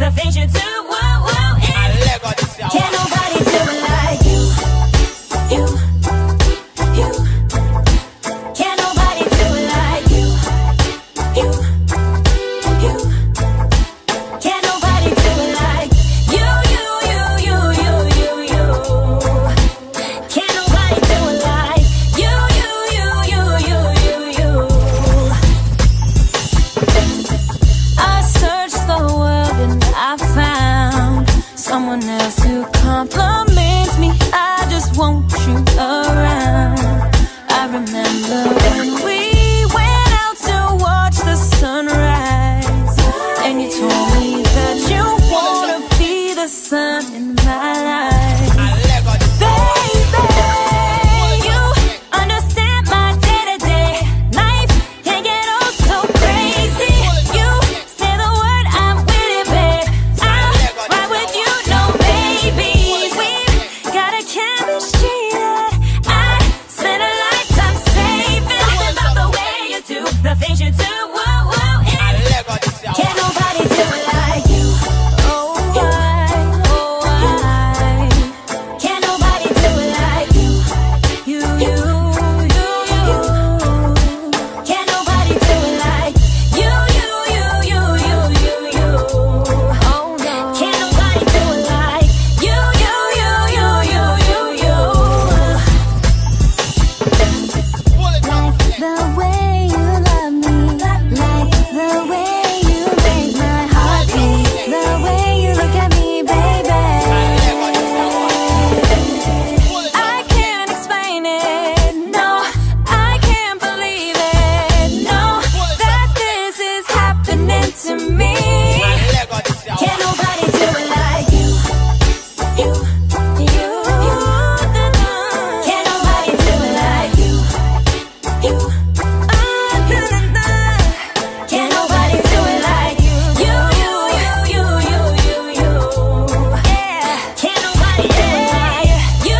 the things you do. Whoa, whoa, and can't nobody do it like you. Can't nobody do it like you. Can't nobody do it like you. Can't nobody do it like you. I searched the world and I found someone else who compliments me. I just want you around. I remember when we went out to watch the sunrise, and you told me that you wanna be the sun in my life. Baby, you understand my day-to-day life can get all so crazy. You say the word, I'm with it, babe. I'll ride with you, no babies. We've got a chemistry that I spend a lifetime saving. Something about the way you do the things you do. Whoa, whoa, and can't nobody do it like you. Oh, I can't nobody do it like you. Can't nobody do it like you. Oh no, can't nobody do it like you. Like the way you love me, like the way you make my heart beat, the way you look at me, baby. I can't explain it, no, I can't believe it, no, that this is happening to me. Can't nobody do it like you. Can't nobody do it like you. Can't nobody do it like you. Yeah. Can't nobody do it like you.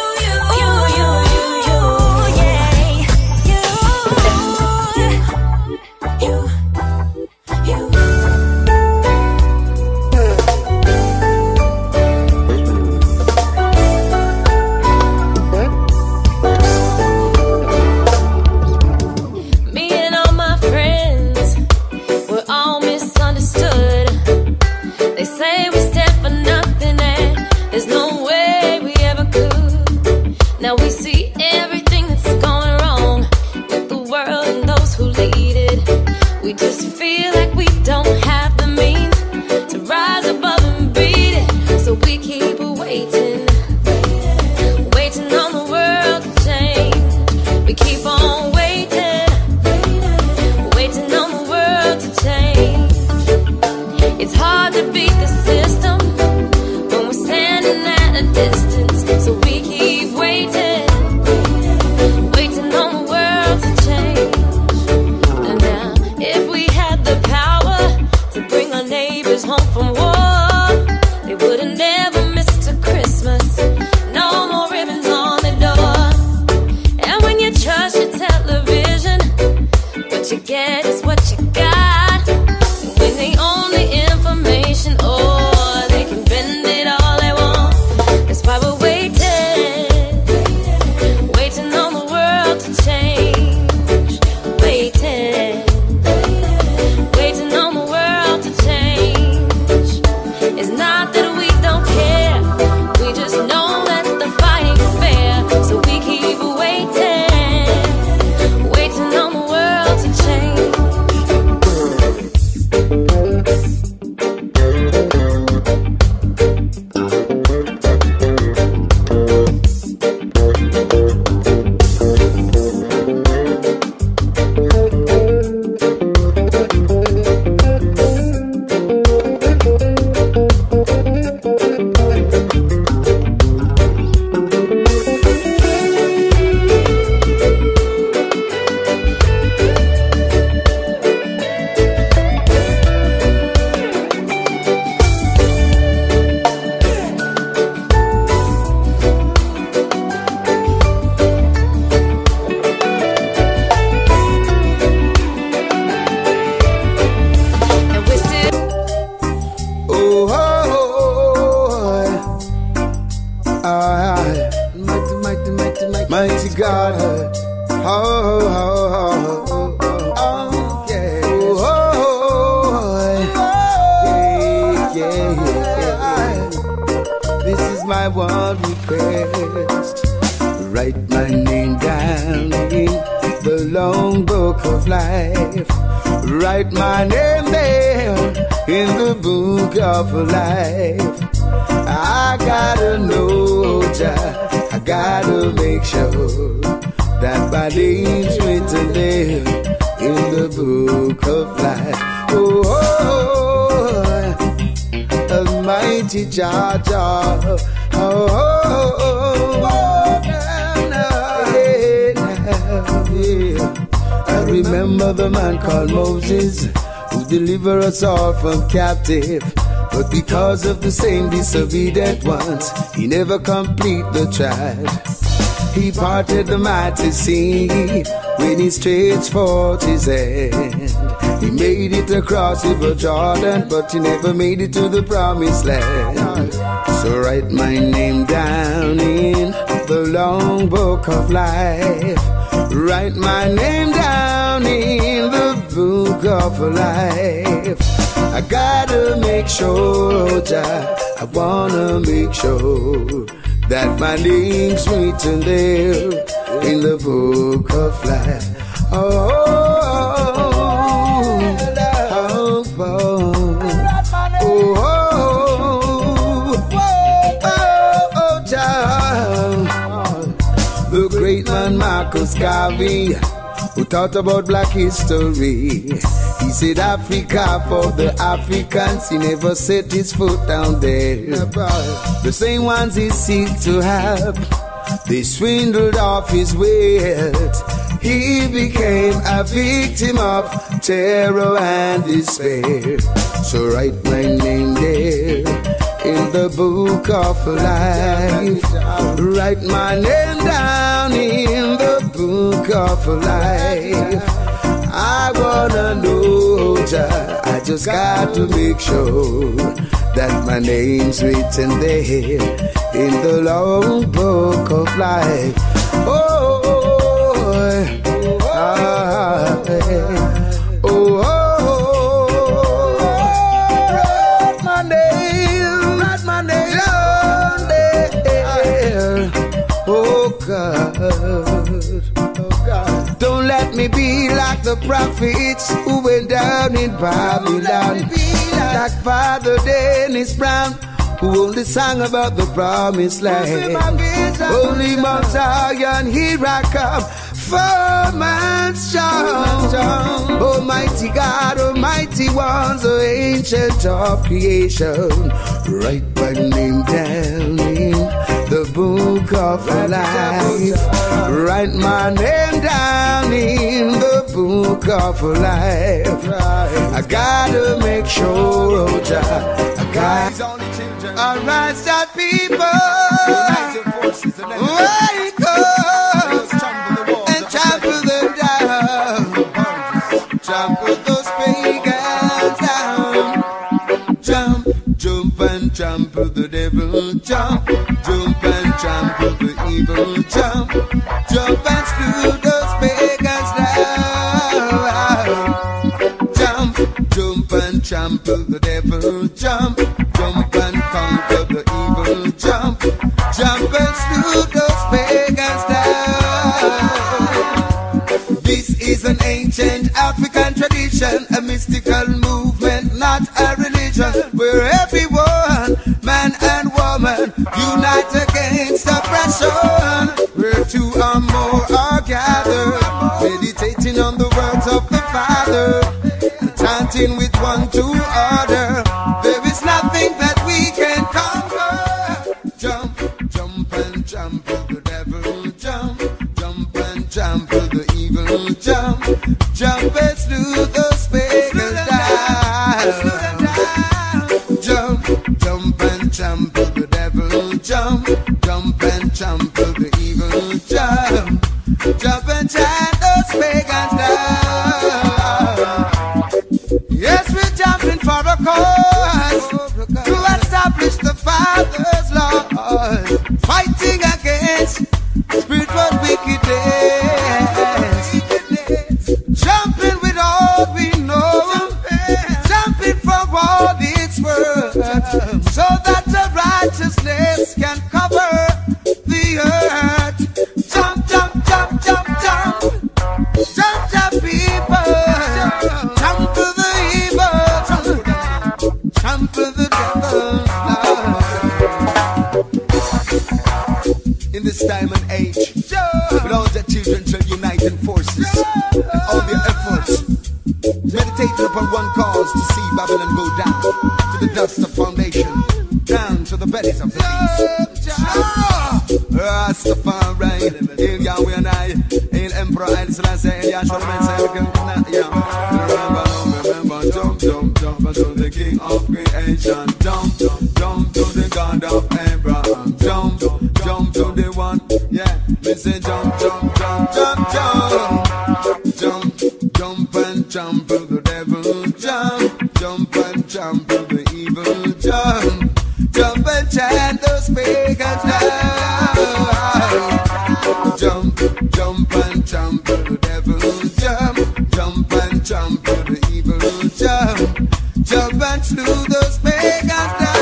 Me and all my friends, we're all misunderstood. They say we stand for nothing and there's no way we ever could. Now we see everything that's going wrong with the world and those who lead it. We just feel like we don't have the means to rise above and beat it. So we keep waiting, waiting on the world to change. We keep on waiting, waiting on the world to change. It's hard to beat the system when we're standing at a distance. So we keep waiting, waiting on the world to change. And now, if we had the power to bring our neighbors home from war, they would have never missed a Christmas. No more ribbons on the door. And when you trust your television, what you get is what you got. And when they own the information, oh, they can bend it all they want. That's why we're waiting, waiting on the world to change. Waiting, waiting on the world to change. my one request. Write my name down in the long book of life. Write my name there in the book of life. I gotta know, Jah, I gotta make sure that my name's written there in the book of life. Oh, Almighty Jah Jah. I remember the man called Moses, who delivered us all from captive. But because of the same disobedient ones, he never complete the trial. He parted the mighty sea when he stretched forth his hand. He made it across River Jordan, but he never made it to the promised land. So write my name down in the long book of life. Write my name down in the book of life. I gotta make sure, Jah, I wanna make sure that my name's written there in the book of life. The great man Marcus Garvey, who taught about black history, he said Africa for the Africans. He never set his foot down there. The same ones he seek to help, they swindled off his wealth. He became a victim of terror and despair. So write my name there in the book of life. Write my name down in the book of life. I wanna know, Jah, I just got to make sure that my name's written there in the long book of life. Don't let me be like the prophets who went down in Babylon, like Father Dennis Brown, who only sang about the promised land. Holy Mount Zion, here I come, firm and strong. Almighty God, Almighty ones, the ancient of creation. Write my name down in the book of life. Write my name down in the book of life. I gotta make sure, oh Jah, I got arise that people, wake up and trample them down, trample those pagans down. Jump, jump and trample the devil, jump, jump and trample the evil, jump, jump and slew those pagans down. Jump, jump and trample the devil, jump, jump and conquer the evil, jump, jump and slew those pagans down. This is an ancient African tradition, a mystical movement, not a religion, where everyone, man and woman, unite against oppression, where two or more are gathered, meditating on the words of the Father, chanting with one to other. There is nothing that we can conquer. Jump, jump and trample the devil, jump, jump and trample the evil, jump, jump and slew those pagans down. Jump, jump and trample the devil, jump, jump and trample the evil, jump, jump and trample those pagans down. Yes, we're jumping for a cause to establish the Father's laws, fighting against spiritual wickedness, jumping with all we know, jumping from all its words, so that the righteousness can come. Babylon go down to the dust of foundation, down to the bellies of the beast. Rastafari, Hail Yahweh and I, Hail Emperor Haile Selassie, Hail Yahshua the Messiah, remember, jump, jump, jump to the King of creation, jump, jump to the God of Abraham, jump, jump to the one, yeah, listen, jump, jump, jump, jump, jump, jump, jump and trample the devil, jump, jump and trample the evil, jump, jump and chant those pagans down, jump, jump and trample the devil, jump, jump and trample the evil, jump, jump and slew those pagans down.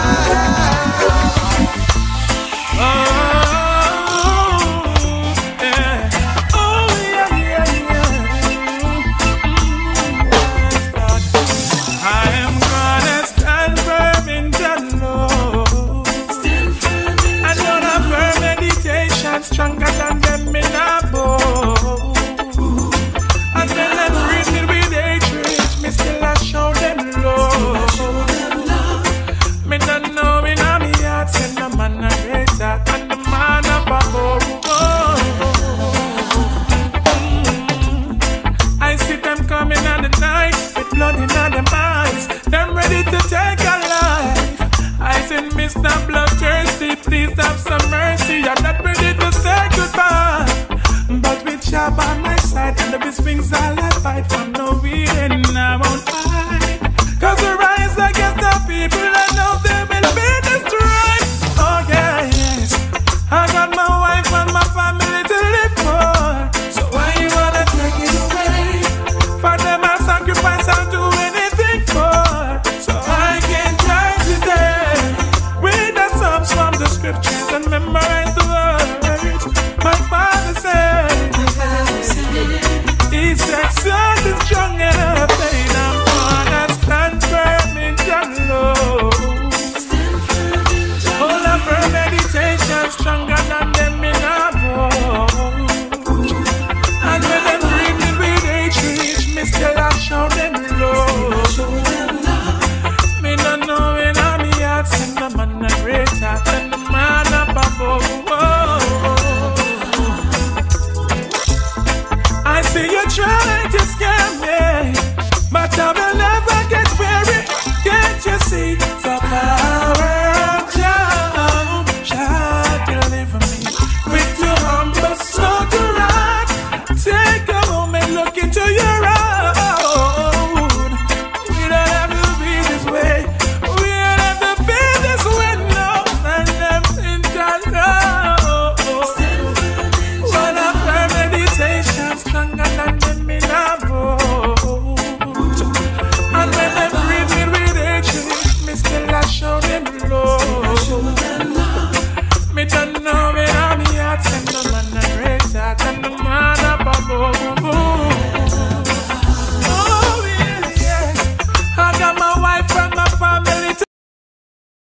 Stronger than them in a bow. And when them bring me with hatred, me still a show them love. Me don't know in a me heart, send the man a greater and the man above. I see them coming at the night with blood in their eyes. Them ready to take a life. I said, Mr. Bloodthirsty, please have some mercy. I'm not ready to say goodbye, but with Jah by my side, and the best things I'll fight from no reading. I won't